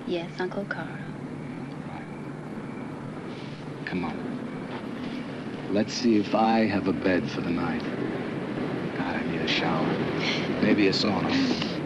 Yes, Uncle Carl. Right. Come on. Let's see if I have a bed for the night. God, I need a shower. Maybe a sauna.